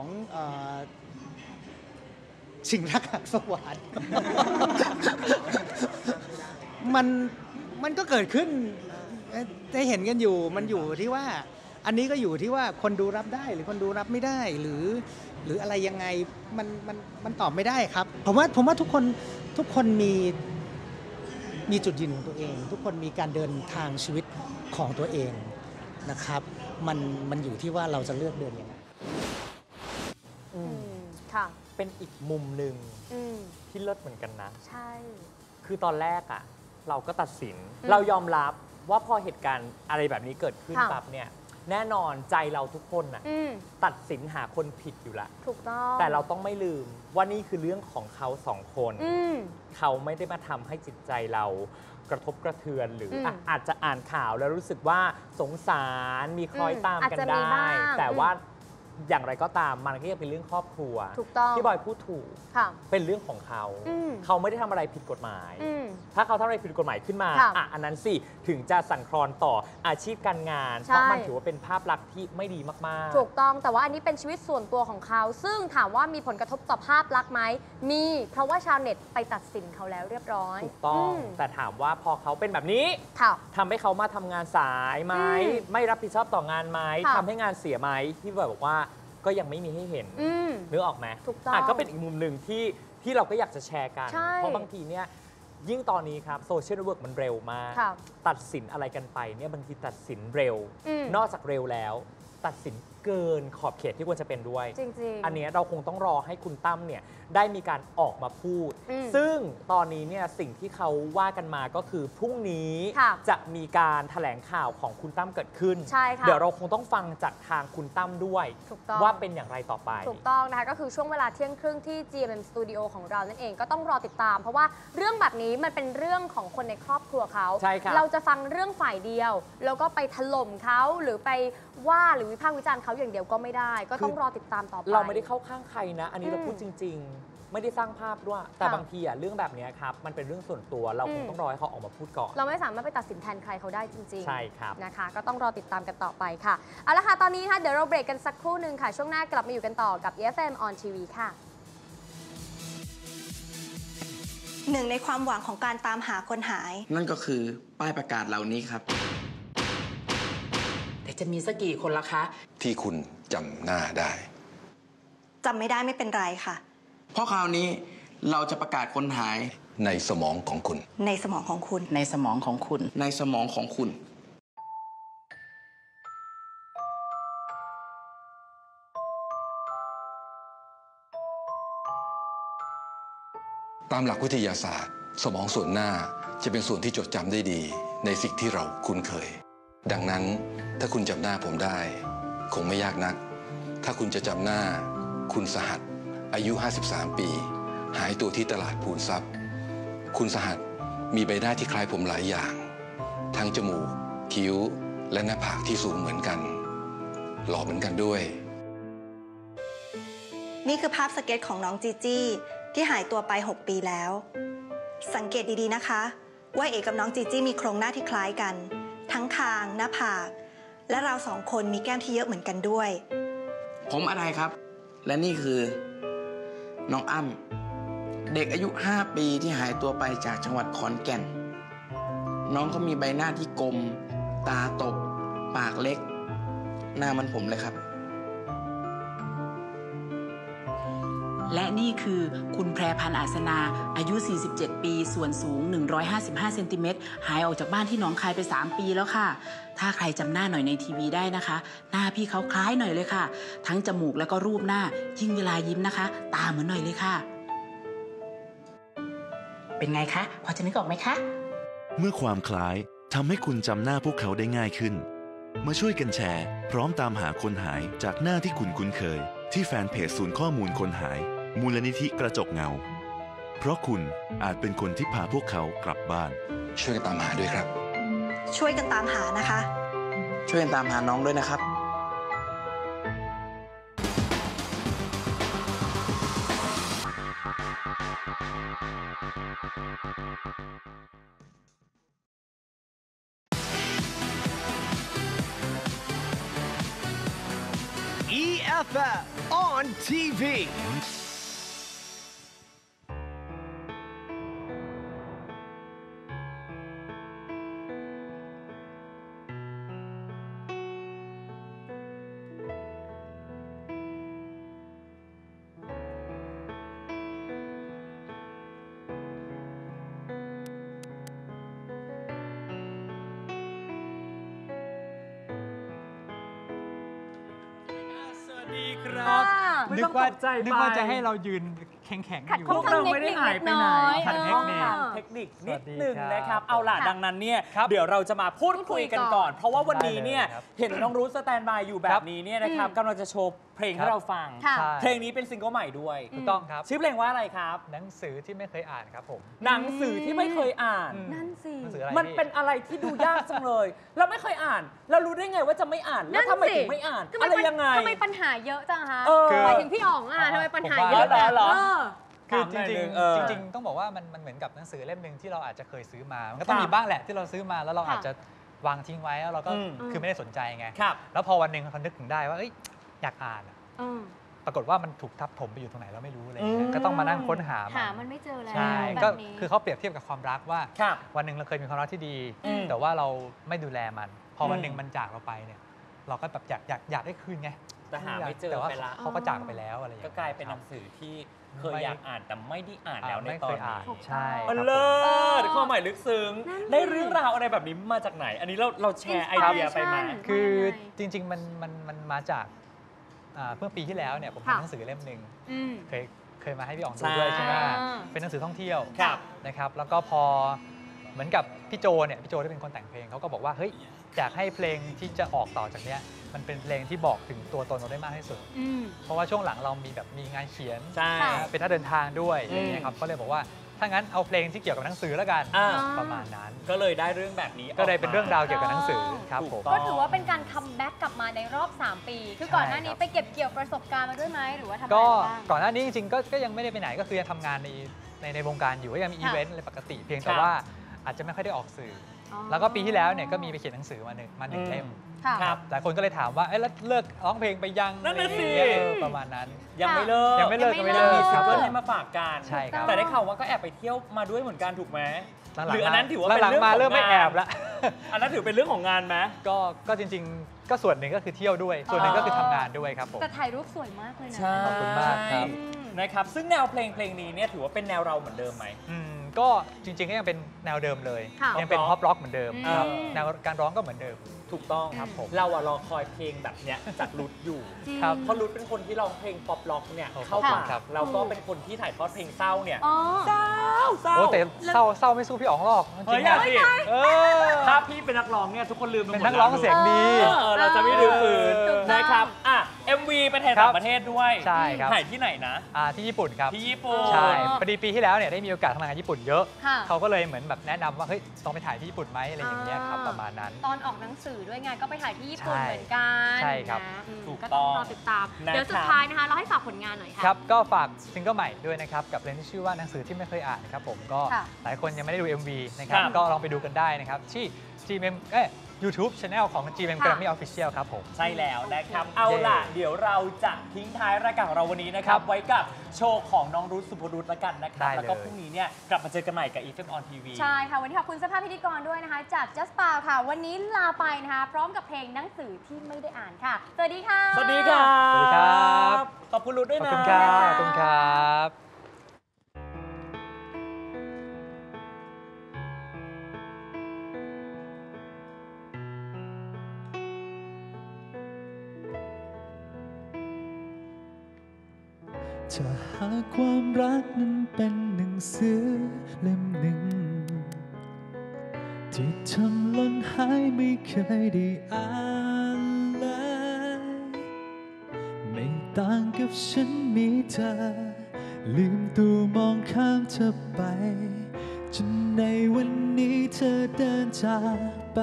ชิงรักหักสวรรค์ มันก็เกิดขึ้นได้เห็นกันอยู่มันอยู่ที่ว่าอันนี้ก็อยู่ที่ว่าคนดูรับได้หรือคนดูรับไม่ได้หรืออะไรยังไงมันตอบไม่ได้ครับผมว่าทุกคนมีจุดยืนของตัวเอง ทุกคนมีการเดินทางชีวิตของตัวเองนะครับมันอยู่ที่ว่าเราจะเลือกเดินยังไงค่ะเป็นอีกมุมหนึ่งที่เลิศเหมือนกันนะใช่คือตอนแรกเราก็ตัดสินเรายอมรับว่าพอเหตุการณ์อะไรแบบนี้เกิดขึ้นปั๊บเนี่ยแน่นอนใจเราทุกคนตัดสินหาคนผิดอยู่แล้วถูกต้องแต่เราต้องไม่ลืมว่านี่คือเรื่องของเขาสองคนเขาไม่ได้มาทำให้จิตใจเรากระทบกระเทือนหรืออาจจะอ่านข่าวแล้วรู้สึกว่าสงสารมีคล้อยตามกันได้แต่ว่าอย่างไรก็ตามมันก็ยังเป็นเรื่องครอบครัวที่บอยพูดถูกเป็นเรื่องของเขาเขาไม่ได้ทำอะไรผิดกฎหมายถ้าเขาทำอะไรผิดกฎหมายขึ้นมาอันนั้นสิถึงจะสั่นคลอนต่ออาชีพการงานเพราะมันถือว่าเป็นภาพลักษณ์ที่ไม่ดีมากๆถูกต้องแต่ว่าอันนี้เป็นชีวิตส่วนตัวของเขาซึ่งถามว่ามีผลกระทบต่อภาพลักษณ์ไหมมีเพราะว่าชาวเน็ตไปตัดสินเขาแล้วเรียบร้อยถูกต้องแต่ถามว่าพอเขาเป็นแบบนี้ทำให้เขามาทำงานสายไหมไม่รับผิดชอบต่องานไหมทำให้งานเสียไหมที่บอกว่าก็ยังไม่มีให้เห็นนึกออกไหมก็เป็นอีกมุมหนึ่งที่เราก็อยากจะแชร์กันเพราะบางทีเนี่ยยิ่งตอนนี้ครับโซเชียลเน็ตเวิร์กมันเร็วมากตัดสินอะไรกันไปเนี่ยบางทีตัดสินเร็วนอกจากเร็วแล้วตัดสินเกินขอบเขตที่ควรจะเป็นด้วยจริงๆอันนี้เราคงต้องรอให้คุณตั้มเนี่ยได้มีการออกมาพูดซึ่งตอนนี้เนี่ยสิ่งที่เขาว่ากันมาก็คือพรุ่งนี้จะมีการแถลงข่าวของคุณตั้มเกิดขึ้นเดี๋ยวเราคงต้องฟังจากทางคุณตั้มด้วยว่าเป็นอย่างไรต่อไปถูกต้องนะคะก็คือช่วงเวลาเที่ยงครึ่งที่ GMM Studio ของเรานั่นเองก็ต้องรอติดตามเพราะว่าเรื่องแบบนี้มันเป็นเรื่องของคนในครอบครัวเขาเราจะฟังเรื่องฝ่ายเดียวแล้วก็ไปถล่มเขาหรือไปว่าหรือวิพากษ์วิจารณ์เขาอย่างเดียวก็ไม่ได้ก็ต้องรอติดตามต่อไปเราไม่ได้เข้าข้างใครนะอันนี้เราพูดจริงๆไม่ได้สร้างภาพด้วยแต่บางทีเรื่องแบบนี้ครับมันเป็นเรื่องส่วนตัวเราคงต้องรอให้เขาออกมาพูดก่อนเราไม่สามารถไปตัดสินแทนใครเขาได้จริงๆใช่ครับนะคะก็ต้องรอติดตามกันต่อไปค่ะเอาละค่ะตอนนี้ค่ะเดี๋ยวเราเบรกกันสักครู่หนึ่งค่ะช่วงหน้ากลับมาอยู่กันต่อกับ EFM on TV ค่ะหนึ่งในความหวังของการตามหาคนหายนั่นก็คือป้ายประกาศเหล่านี้ครับแต่จะมีสักกี่คนล่ะคะที่คุณจำหน้าได้จำไม่ได้ไม่เป็นไรค่ะเพราะคราวนี้เราจะประกาศคนหายในสมองของคุณในสมองของคุณในสมองของคุณในสมองของคุณตามหลักวิทยาศาสตร์สมองส่วนหน้าจะเป็นส่วนที่จดจำได้ดีในสิ่งที่เราคุ้นเคยดังนั้นถ้าคุณจำหน้าผมได้คงไม่ยากนักถ้าคุณจะจำหน้าคุณสหัสอายุ53ปีหายตัวที่ตลาดพูนทรัพย์คุณสหัสมีใบหน้าที่คล้ายผมหลายอย่างทั้งจมูกคิ้วและหน้าผากที่สูงเหมือนกันหล่อเหมือนกันด้วยนี่คือภาพสเก็ตของน้องจีจี้ที่หายตัวไป 6 ปีแล้ว สังเกตดีๆนะคะว่าเอกกับน้องจีจี้มีโครงหน้าที่คล้ายกันทั้งคางหน้าผากและเราสองคนมีแก้มที่เยอะเหมือนกันด้วยผมอะไรครับ และนี่คือน้องอ้ำเด็กอายุ 5 ปีที่หายตัวไปจากจังหวัดขอนแก่นน้องเขามีใบหน้าที่กลมตาตกปากเล็กหน้ามันผมเลยครับและนี่คือคุณแพรพันธ์อาสนาอายุ47ปีส่วนสูง155เซนติเมตรหายออกจากบ้านที่หนองคายไป3 ปีแล้วค่ะถ้าใครจำหน้าหน่อยในทีวีได้นะคะหน้าพี่เขาคล้ายหน่อยเลยค่ะทั้งจมูกแล้วก็รูปหน้ายิ่งเวลายิ้มนะคะตาเหมือนหน่อยเลยค่ะเป็นไงคะพอจะนึกออกไหมคะเมื่อความคล้ายทำให้คุณจำหน้าพวกเขาได้ง่ายขึ้นมาช่วยกันแชร์พร้อมตามหาคนหายจากหน้าที่คุณคุ้นเคยที่แฟนเพจศูนย์ข้อมูลคนหายมูลนิธิกระจกเงาเพราะคุณอาจเป็นคนที่พาพวกเขากลับบ้านช่วยกันตามหาด้วยครับช่วยกันตามหานะคะช่วยกันตามหาน้องด้วยนะครับ EFF on TV. นึกว่าจะให้เรายืนแข็งๆอยู่พวกเราไม่ได้หายไปไหนขัดเทคนิคนิดหนึ่งนะครับเอาล่ะดังนั้นเนี่ยเดี๋ยวเราจะมาพูดคุยกันก่อนเพราะว่าวันนี้เนี่ยเห็นน้องรู้สแตนบายอยู่แบบนี้เนี่ยนะครับกำลังจะโชว์เพลงให้เราฟังเพลงนี้เป็นซิงเกิลใหม่ด้วยถูกต้องครับชื่อเพลงว่าอะไรครับหนังสือที่ไม่เคยอ่านครับผมหนังสือที่ไม่เคยอ่านนั่นสิมันเป็นอะไรที่ดูยากจังเลยเราไม่เคยอ่านเรารู้ได้ไงว่าจะไม่อ่านแล้วทำไมถึงไม่อ่านอะไรยังไงทำไมปัญหาเยอะจังคะหมายถึงพี่อ๋องทำไมปัญหาเยอะเหรอคือจริงต้องบอกว่ามันเหมือนกับหนังสือเล่มหนึ่งที่เราอาจจะเคยซื้อมามันก็ต้องมีบ้างแหละที่เราซื้อมาแล้วเราอาจจะวางทิ้งไว้แล้วเราก็คือไม่ได้สนใจไงแล้วพอวันหนึ่งเขานึกถึงได้ว่าอยากอ่านปรากฏว่ามันถูกทับถมไปอยู่ตรงไหนเราไม่รู้เลยก็ต้องมานั่งค้นหามันไม่เจอแล้วใช่ก็คือเขาเปรียบเทียบกับความรักว่าวันหนึ่งเราเคยมีความรักที่ดีแต่ว่าเราไม่ดูแลมันพอวันหนึ่งมันจากเราไปเนี่ยเราก็แบบอยากได้คืนไงแต่หาไม่เจอไปละเขาก็จากไปแล้วอะไรอย่างเงี้ยก็กลายเป็นหนังสือที่เคยอยากอ่านแต่ไม่ได้อ่านแล้วในตอนนี้ใช่เลิศข้อใหม่ลึกซึ้งได้เรื่องราวอะไรแบบนี้มาจากไหนอันนี้เราแชร์ไอเดียไปมาคือจริงๆมันมาจากเมื่อปีที่แล้วเนี่ยผมทำหนังสือเล่มหนึ่งเคยมาให้พี่อ๋องดูด้วยใช่ไหมเป็นหนังสือท่องเที่ยวนะครับแล้วก็พอเหมือนกับพี่โจที่เป็นคนแต่งเพลงเขาก็บอกว่าเฮ้ยอยากให้เพลงที่จะออกต่อจากเนี้ยมันเป็นเพลงที่บอกถึงตัวตนเราได้มากที่สุดเพราะว่าช่วงหลังเรามีงานเขียนเป็นท่าเดินทางด้วยอะไรอย่างเงี้ยครับก็เลยบอกว่าถ้างั้นเอาเพลงที่เกี่ยวกับหนังสือแล้วกันประมาณนั้นก็เลยได้เรื่องแบบนี้ก็เลยเป็นเรื่องราวเกี่ยวกับหนังสือครับผมก็ถือว่าเป็นการคัมแบ็กกลับมาในรอบ3 ปีคือก่อนหน้านี้ไปเก็บเกี่ยวประสบการณ์มาด้วยไหมหรือว่าทำอะไรบ้างก่อนหน้านี้จริงๆก็ยังไม่ได้ไปไหนก็คือยังทำงานในวงการอยู่ก็ยังมีอีเวนต์อะไรปกติเพียงแต่ว่าอาจจะไม่ค่อยได้ออกสื่อแล้วก็ปีที่แล้วเนี่ยก็มีไปเขียนหนังสือมาหนึ่งเล่มครับหลายคนก็เลยถามว่าแล้วเลิกร้องเพลงไปยังนั่นน่ะสิประมาณนั้นยังไม่เลิกมีซิงเกิลให้มาฝากกันใช่ครับแต่ได้ข่าวว่าก็แอบไปเที่ยวมาด้วยเหมือนกันถูกไหมหรืออันนั้นถือว่าเป็นเรื่องของงานเริ่มไม่แอบแล้วอันนั้นถือเป็นเรื่องของงานไหมก็จริงๆก็ส่วนหนึ่งก็คือเที่ยวด้วยส่วนหนึ่งก็คือทำงานด้วยครับผมแต่ถ่ายรูปสวยมากเลยนะขอบคุณมากครับนะครับซึ่งแนวเพลงนี้เนี่ยถือว่าเป็นแนวเราเหมือนเดิมไหมก็จริงๆก็ยังเป็นแนวเดิมเลยยังเป็นพ็อปร็อกเหมือนเดิมครับแนวการร้องก็เหมือนเดิมถูกต้องครับผมเรารอคอยเพลงแบบเนี้ยจากรุดอยู่เพราะรุดเป็นคนที่ร้องเพลงป๊อปร็อกเนี่ยเข้าปากเราก็เป็นคนที่ถ่ายทอดเพลงเศร้าเนี่ยเศร้าแต่เศร้าไม่สู้พี่อ๋องหรอกจริงๆสิถ้าพี่เป็นนักร้องเนี่ยทุกคนลืมเป็นนักร้องเสียงดีเราจะไม่ลืมฝืนนะครับMV เป็นถ่ายต่างประเทศด้วยใช่ครับถ่ายที่ไหนนะที่ญี่ปุ่นครับที่ญี่ปุ่นใช่พอดีปีที่แล้วเนี่ยได้มีโอกาสทำงานญี่ปุ่นเยอะเขาก็เลยเหมือนแบบแนะนำว่าเฮ้ยต้องไปถ่ายที่ญี่ปุ่นไหมอะไรอย่างเงี้ยครับประมาณนั้นตอนออกหนังสือด้วยไงก็ไปถ่ายที่ญี่ปุ่นเหมือนกันใช่ครับก็ต้องรอติดตามเดี๋ยวสุดท้ายนะคะเราให้ฝากผลงานหน่อยค่ะครับก็ฝากซิงเกิลใหม่ด้วยนะครับกับเพลงที่ชื่อว่าหนังสือที่ไม่เคยอ่านนะครับผมก็หลายคนยังไม่ได้ดู MV นะครับก็ลองไปดูกันได้นะครับที่ GMM YouTube Channel ของ GMM Grammy Official ครับผมใช่แล้วนะครับเอาล่ะเดี๋ยวเราจะทิ้งท้ายรายการของเราวันนี้นะครับไว้กับโชว์ของน้องรุ้สุภรุตละกันนะครับแล้วก็พรุ่งนี้เนี่ยกลับมาเจอกันใหม่กับ EFM on TV ใช่ค่ะวันนี้ขอบคุณเสื้อผ้าพิธีกรด้วยนะคะจาก Just Pal ค่ะวันนี้ลาไปนะคะพร้อมกับเพลงหนังสือที่ไม่ได้อ่านค่ะสวัสดีค่ะสวัสดีครับขอบคุณรุ้ด้วยนะขอบคุณครับขอบคุณครับถ้าหากความรักนั้นเป็นหนังสือเล่มหนึ่งที่ทำหล่นหายไม่เคยได้อ่านเลยไม่ต่างกับฉันมีเธอลืมตัวมองข้ามเธอไปจนในวันนี้เธอเดินจากไป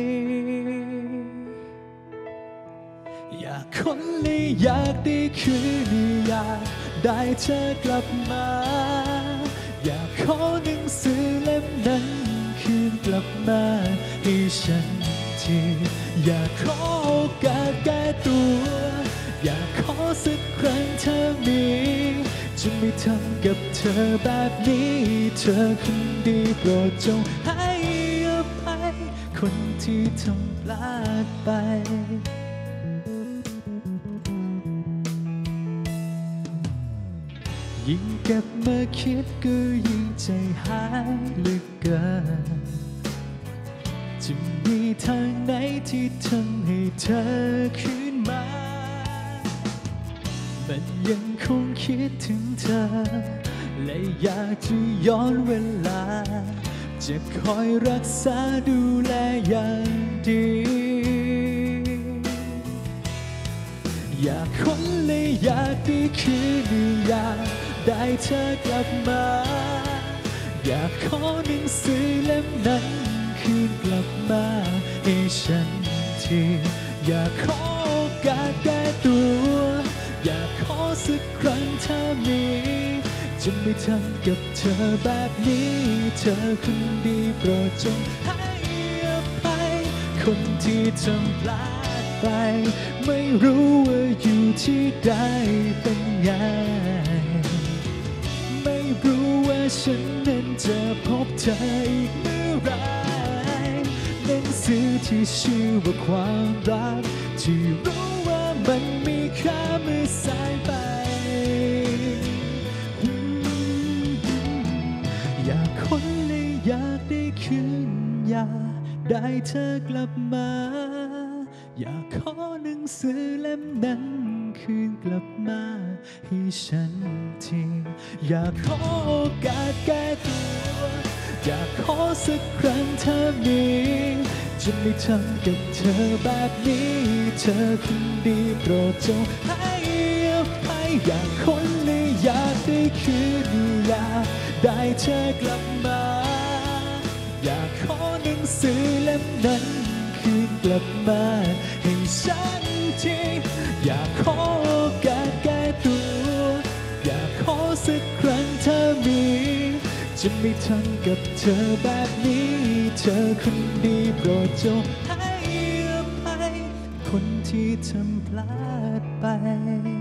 อยากค้นและอยากได้คืนอยากได้เธอกลับมาอยากขอหนังสือเล่มนั้นคืนกลับมาให้ฉันทีอยากขอโอกาสแก้ตัวอยากขอสักครั้งเธอมีจะไม่ทำกับเธอแบบนี้เธอคนดีโปรดจงให้อภัยคนที่ทำพลาดไปยิ่งเก็บมาคิดก็ยิ่งใจหายเหลือเกินจะมีทางไหนที่ทำให้เธอคืนมามันยังคงคิดถึงเธอและอยากจะย้อนเวลาจะคอยรักษาดูแลอย่างดีอยากค้นและอยากได้คืนอยากได้เธอกลับมาอยากขอหนังสือเล่มนั้นคืนกลับมาให้ฉันทีอยากขอโอกาสแก้ตัวอยากขอสักครั้งถ้ามีจะไม่ทำกับเธอแบบนี้เธอคนดีโปรดจงให้อภัยคนที่ทำพลาดไปไม่รู้ว่าอยู่ที่ใดเป็นไงไม่รู้ว่าฉันนั้นจะพบเธออีกเมื่อไรหนังสือที่ชื่อว่าความรักที่รู้ว่ามันมีค่าเมื่อสายไปอยากค้นและอยากได้คืนอยากได้เธอกลับมาอยากขอหนังสือเล่มนั้นคืนกลับมาให้ฉันทีอยากขอโอกาสแก้ตัวอยากขอสักครั้งถ้ามีจะไม่ทำกับเธอแบบนี้เธอคนดีโปรดจงให้อภัยอยากค้นและอยากได้คืนอยากได้เธอกลับมาอยากขอหนังสือเล่มนั้นคืนกลับมาให้ฉันทีอยากขอโอกาสแก้ตัวอยากขอสักครั้งถ้ามีจจะไม่ทำกับเธอแบบนี้เธอคนดีโปรดจงให้อภัยคนที่ทำพลาดไป